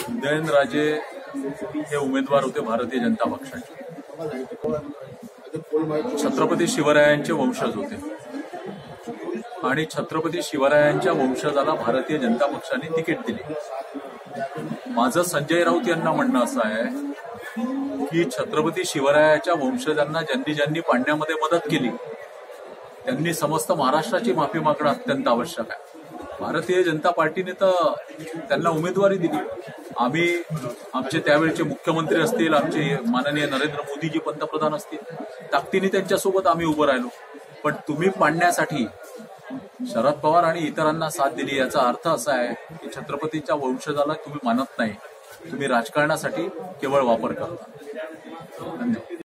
उदयनराजे हे उमेदवार होते भारतीय जनता पक्षाचे. छत्रपती शिवरायांचे वंशज होते आणि छत्रपती शिवरायांच्या वंशजाला भारतीय जनता पक्षाने तिकीट दिले. माझं संजय राऊत यांना म्हणणं असं आहे की छत्रपती शिवरायाच्या वंशजांना ज्यांनी ज्यांनी पाडण्यामध्ये मदत केली त्यांनी समस्त महाराष्ट्राची माफी मागणं अत्यंत आवश्यक आहे. भारतीय जनता पार्टीने तर त्यांना उमेदवारी दिली. आम्ही आमचे त्यावेळचे मुख्यमंत्री असतील, आमचे माननीय नरेंद्र मोदीजी पंतप्रधान असतील, ताकदीने त्यांच्यासोबत आम्ही उभं राहिलो. पण तुम्ही पाडण्यासाठी शरद पवार आणि इतरांना साथ दिली याचा अर्थ असा आहे की छत्रपतीच्या वंशजाला तुम्ही मानत नाही, तुम्ही राजकारणासाठी केवळ वापर करता. धन्यवाद.